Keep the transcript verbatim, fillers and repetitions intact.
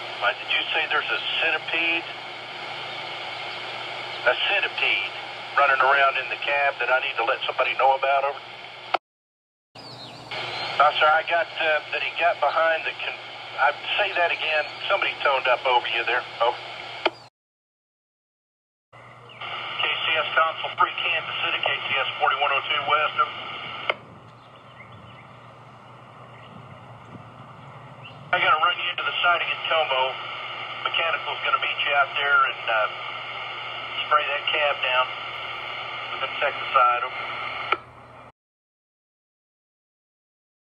Uh, did you say there's a centipede? A centipede running around in the cab that I need to let somebody know about? Over. No, sir, I got uh, that he got behind the... Con I'd say that again. Somebody toned up over you there. Over. K C S Console three, Kansas City, K C S forty-one oh two West. Over. I got to run you into the siding at Como. Mechanical's going to meet you out there and uh, spray that cab down with insecticide.